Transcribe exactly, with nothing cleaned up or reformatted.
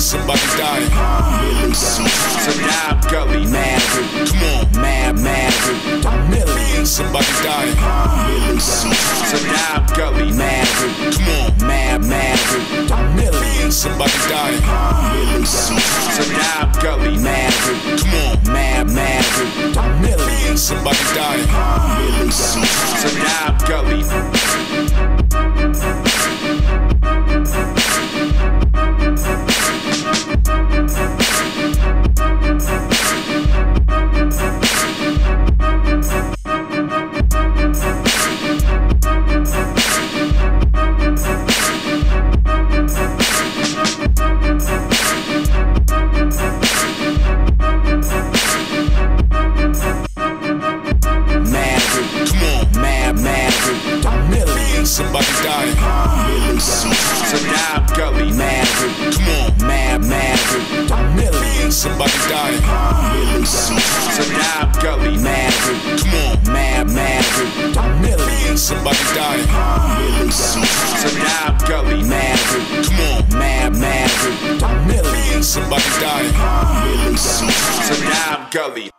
somebody dying. So now I'm gully. Mad, Come on. mad, mad, a million. Somebody dying. So now I'm gully. Mad, Come on. mad, mad, a million. Somebody dying. So now I'm gully. Mad, Come on. mad, mad, a million. Somebody dying. So now I'm gully. Somebody dying. So now I'm gully. Mad, Come on. mad, mad, a million. Somebody dying. So now I'm gully. Mad, Come on. mad, mad, a million. Somebody dying. So now I'm gully. Mad, Come on. mad, mad, a million. Somebody dying. So now I'm gully.